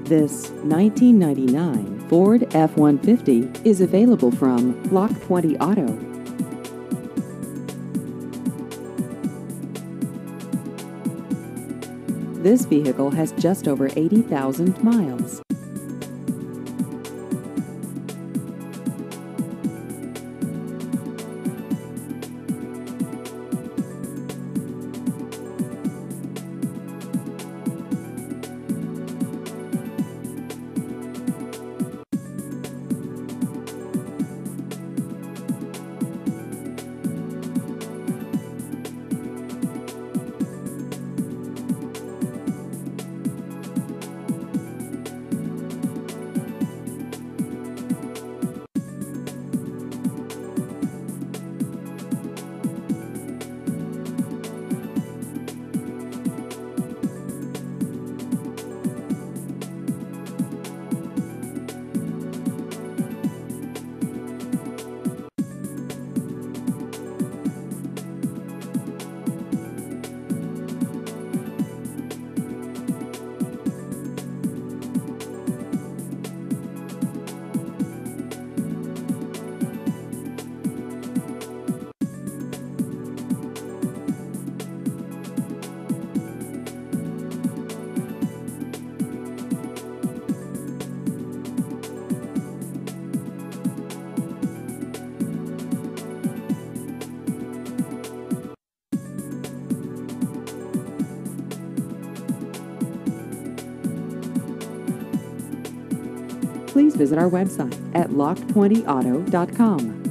This 1999 Ford F-150 is available from Lock 20 Auto. This vehicle has just over 80,000 miles. Please visit our website at lock20auto.com.